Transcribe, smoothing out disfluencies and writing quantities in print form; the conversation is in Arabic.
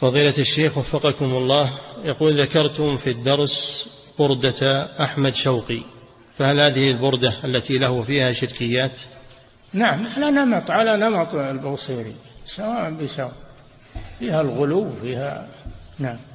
فضيلة الشيخ وفقكم الله، يقول ذكرتم في الدرس بردة أحمد شوقي، فهل هذه البردة التي له فيها شركيات؟ نعم، احنا نمط على نمط البوصيري سواء بسواء، فيها الغلو فيها. نعم.